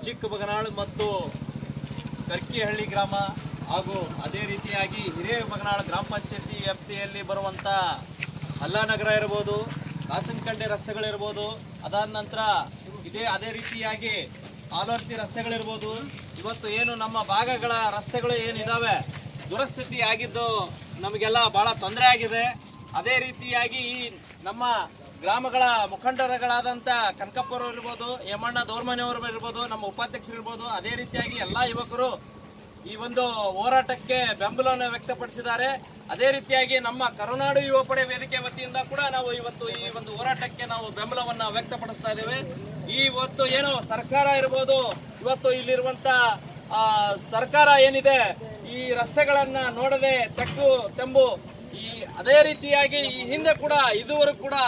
ಚಿಕ್ಕಬಗನಾಳ್ ಮತ್ತು ಕರ್ಕಿಹಳ್ಳಿ ಗ್ರಾಮ ಹಾಗೂ ಅದೇ ರೀತಿಯಾಗಿ ಹಿರೇಬಗನಾಳ್ ಗ್ರಾಮ ಪಂಚಾಯತಿ ವ್ಯಾಪ್ತಿಯಲ್ಲಿ ಬರುವಂಥ ಅಲ್ಲಾನಗರ ಇರ್ಬೋದು, ಕಾಸನಕಂಡಿ ರಸ್ತೆಗಳಿರ್ಬೋದು, ಅದಾದ ನಂತರ ಅದೇ ರೀತಿಯಾಗಿ ಆಲೋರ್ತಿ ರಸ್ತೆಗಳಿರ್ಬೋದು. ಇವತ್ತು ಏನು ನಮ್ಮ ಭಾಗಗಳ ರಸ್ತೆಗಳು ಏನಿದ್ದಾವೆ ದುರಸ್ಥಿತಿ ಆಗಿದ್ದು ನಮಗೆಲ್ಲ ಭಾಳ ತೊಂದರೆ ಆಗಿದೆ. ಅದೇ ರೀತಿಯಾಗಿ ಈ ನಮ್ಮ ಗ್ರಾಮಗಳ ಮುಖಂಡರುಗಳಾದಂಥ ಕನಕಪ್ಪರವರು ಇರ್ಬೋದು, ಹೇಮಣ್ಣ ದೌರ್ಮನೆಯವರು ಇರ್ಬೋದು, ನಮ್ಮ ಉಪಾಧ್ಯಕ್ಷರು ಇರ್ಬೋದು, ಅದೇ ರೀತಿಯಾಗಿ ಎಲ್ಲ ಯುವಕರು ಈ ಒಂದು ಹೋರಾಟಕ್ಕೆ ಬೆಂಬಲವನ್ನು ವ್ಯಕ್ತಪಡಿಸಿದ್ದಾರೆ. ಅದೇ ರೀತಿಯಾಗಿ ನಮ್ಮ ಕರುನಾಡು ಯುವ ಪಡೆ ವೇದಿಕೆ ವತಿಯಿಂದ ಕೂಡ ನಾವು ಇವತ್ತು ಈ ಒಂದು ಹೋರಾಟಕ್ಕೆ ನಾವು ಬೆಂಬಲವನ್ನು ವ್ಯಕ್ತಪಡಿಸ್ತಾ ಇದ್ದೇವೆ. ಇವತ್ತು ಏನು ಸರ್ಕಾರ ಇರ್ಬೋದು, ಇವತ್ತು ಇಲ್ಲಿರುವಂತ ಸರ್ಕಾರ ಏನಿದೆ ಈ ರಸ್ತೆಗಳನ್ನ ನೋಡದೆ ತೆಕ್ಕು ತೆಂಬು ಅದೇ ರೀತಿಯಾಗಿ ಈ ಹಿಂದೆ ಕೂಡ ಇದುವರೆಗೂ ಕೂಡ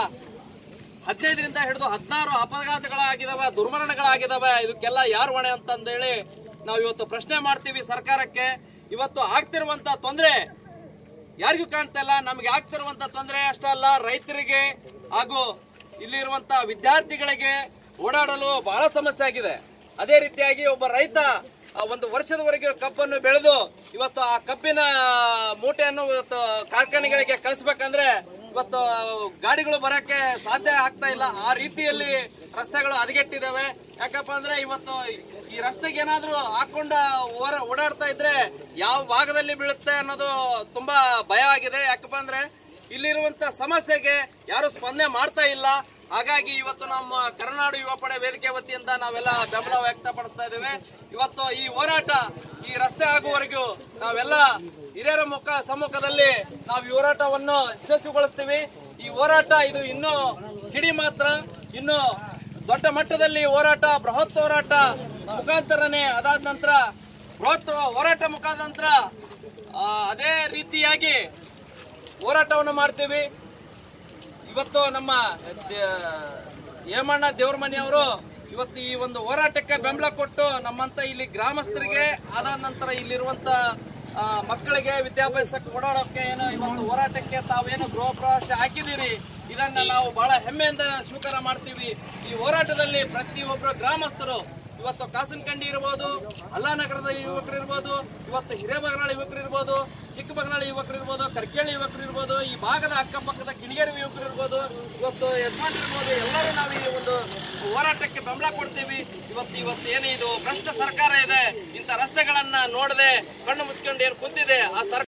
15ರಿಂದ ಹಿಡಿದು 16 ಅಪಘಾತಗಳಾಗಿದ್ದಾವೆ, ದುರ್ಮರಣಗಳಾಗಿದ್ದಾವೆ. ಇದಕ್ಕೆಲ್ಲ ಯಾರು ಹೊಣೆ ಅಂತಂದೇಳಿ ನಾವು ಇವತ್ತು ಪ್ರಶ್ನೆ ಮಾಡ್ತೀವಿ ಸರ್ಕಾರಕ್ಕೆ. ಇವತ್ತು ಆಗ್ತಿರುವಂತ ತೊಂದರೆ ಯಾರಿಗೂ ಕಾಣ್ತಾ ಇಲ್ಲ. ನಮ್ಗೆ ಆಗ್ತಿರುವಂತ ತೊಂದರೆ ಅಷ್ಟೇ ಅಲ್ಲ, ರೈತರಿಗೆ ಹಾಗೂ ಇಲ್ಲಿರುವಂತ ವಿದ್ಯಾರ್ಥಿಗಳಿಗೆ ಓಡಾಡಲು ಬಹಳ ಸಮಸ್ಯೆ ಆಗಿದೆ. ಅದೇ ರೀತಿಯಾಗಿ ಒಬ್ಬ ರೈತ ಒಂದು ವರ್ಷದವರೆಗೆ ಕಬ್ಬನ್ನು ಬೆಳೆದು ಇವತ್ತು ಆ ಕಬ್ಬಿನ ಮೂಟೆಯನ್ನು ಇವತ್ತು ಕಾರ್ಖಾನೆಗಳಿಗೆ ಕಳಿಸ್ಬೇಕಂದ್ರೆ ಇವತ್ತು ಗಾಡಿಗಳು ಬರಕ್ಕೆ ಸಾಧ್ಯ ಆಗ್ತಾ ಇಲ್ಲ. ಆ ರೀತಿಯಲ್ಲಿ ರಸ್ತೆಗಳು ಹದಗೆಟ್ಟಿದ್ದಾವೆ. ಯಾಕಪ್ಪ ಅಂದ್ರೆ ಇವತ್ತು ಈ ರಸ್ತೆಗೆ ಏನಾದ್ರೂ ಹಾಕೊಂಡ ಓಡಾಡ್ತಾ ಇದ್ರೆ ಯಾವ ಭಾಗದಲ್ಲಿ ಬೀಳುತ್ತೆ ಅನ್ನೋದು ತುಂಬಾ ಭಯ ಆಗಿದೆ. ಯಾಕಪ್ಪ ಅಂದ್ರೆ ಇಲ್ಲಿರುವಂತ ಸಮಸ್ಯೆಗೆ ಯಾರು ಸ್ಪಂದನೆ ಮಾಡ್ತಾ ಇಲ್ಲ. ಹಾಗಾಗಿ ಇವತ್ತು ನಮ್ಮ ಕರುನಾಡು ಯುವ ಪಡೆ ವೇದಿಕೆ ವತಿಯಿಂದ ನಾವೆಲ್ಲ ಬೆಂಬಲ ವ್ಯಕ್ತಪಡಿಸ್ತಾ ಇದ್ದೇವೆ. ಇವತ್ತು ಈ ಹೋರಾಟ ಈ ರಸ್ತೆ ಆಗುವವರೆಗೂ ನಾವೆಲ್ಲ ಹಿರಿಯರ ಸಮ್ಮುಖದಲ್ಲಿ ನಾವು ಈ ಹೋರಾಟವನ್ನು ಯಶಸ್ವಿಗೊಳಿಸ್ತೀವಿ. ಈ ಹೋರಾಟ ಇದು ಇನ್ನೂ ಕಿಡಿ ಮಾತ್ರ, ಇನ್ನು ದೊಡ್ಡ ಮಟ್ಟದಲ್ಲಿ ಹೋರಾಟ, ಬೃಹತ್ ಹೋರಾಟ ಮುಖಾಂತರನೇ ಅದಾದ ನಂತರ ಬೃಹತ್ ಹೋರಾಟ ಮುಖಾಂತರ ಅದೇ ರೀತಿಯಾಗಿ ಹೋರಾಟವನ್ನು ಮಾಡ್ತೀವಿ. ಇವತ್ತು ನಮ್ಮ ಹೇಮಣ್ಣ ದೇವ್ರಮನೆಯವರು ಇವತ್ತು ಈ ಒಂದು ಹೋರಾಟಕ್ಕೆ ಬೆಂಬಲ ಕೊಟ್ಟು ನಮ್ಮಂತ ಇಲ್ಲಿ ಗ್ರಾಮಸ್ಥರಿಗೆ ಅದಾದ ನಂತರ ಇಲ್ಲಿರುವಂತ ಮಕ್ಕಳಿಗೆ ವಿದ್ಯಾಭ್ಯಾಸಕ್ಕೆ ಓಡಾಡೋಕೆ ಏನು ಇವತ್ತು ಹೋರಾಟಕ್ಕೆ ತಾವೇನು ಗೃಹ ಪ್ರವೇಶ ಹಾಕಿದ್ದೀರಿ, ಇದನ್ನ ನಾವು ಬಹಳ ಹೆಮ್ಮೆಯಿಂದ ಸ್ವೀಕಾರ ಮಾಡ್ತೀವಿ. ಈ ಹೋರಾಟದಲ್ಲಿ ಪ್ರತಿಯೊಬ್ಬರು ಗ್ರಾಮಸ್ಥರು ಇವತ್ತು ಕಾಸನಕಂಡಿ ಇರ್ಬೋದು, ಅಲ್ಲಾನಗರದ ಯುವಕರು ಇರ್ಬೋದು, ಇವತ್ತು ಹಿರೇಬಗನಾಳ ಯುವಕರು ಇರ್ಬೋದು, ಚಿಕ್ಕಬಗನಾಳ ಯುವಕರು ಇರ್ಬೋದು, ಕರ್ಕಿಹಳ್ಳಿ ಯುವಕರು ಇರ್ಬೋದು, ಈ ಭಾಗದ ಅಕ್ಕಪಕ್ಕದ ಕಿಣಿಗೇರಿ ಯುವಕರು ಇರ್ಬೋದು, ಇವತ್ತು ಯಜಮಾನ್ ಇರ್ಬೋದು, ಎಲ್ಲರೂ ನಾವು ಈ ಒಂದು ಹೋರಾಟಕ್ಕೆ ಬೆಂಬಲ ಕೊಡ್ತೀವಿ. ಇವತ್ತು ಏನು ಇದು ಭ್ರಷ್ಟ ಸರ್ಕಾರ ಇದೆ, ಇಂಥ ರಸ್ತೆಗಳನ್ನ ನೋಡದೆ ಕಣ್ಣು ಮುಚ್ಕೊಂಡು ಏನು ಕುಂತಿದೆ ಆ ಸರ್ಕಾರ